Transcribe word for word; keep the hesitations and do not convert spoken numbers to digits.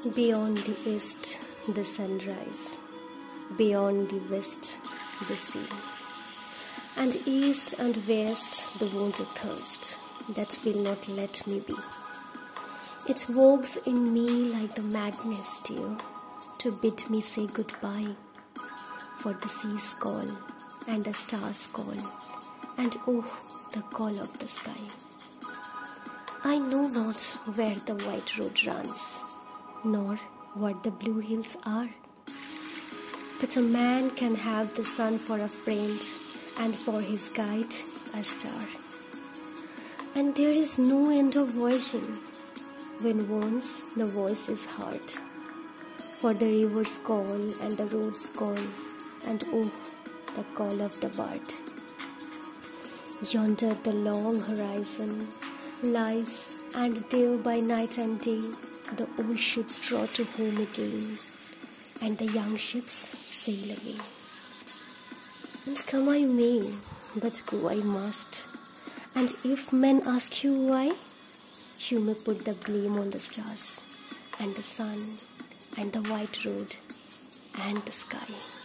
Beyond the east, the sunrise. Beyond the west, the sea. And east and west, the wounded thirst that will not let me be. It wogs in me like the madness, dear, to bid me say goodbye. For the sea's call and the stars call, and oh, the call of the sky. I know not where the white road runs, nor what the blue hills are. But a man can have the sun for a friend, and for his guide a star. And there is no end of voyaging when once the voice is heard. For the river's call and the road's call, and oh, the call of the bird. Yonder the long horizon lies, and there by night and day the old ships draw to home again, and the young ships sail away. And come I may, but go I must. And if men ask you why, you may put the blame on the stars, and the sun, and the white road, and the sky.